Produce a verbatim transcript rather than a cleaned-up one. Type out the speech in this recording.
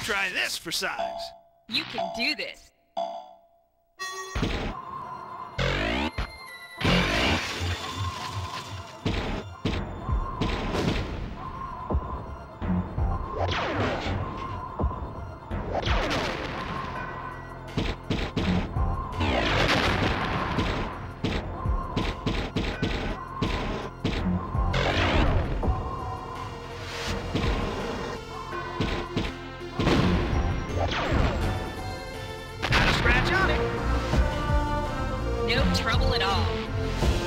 Try this for size. You can do this. Not a scratch on it. No trouble at all.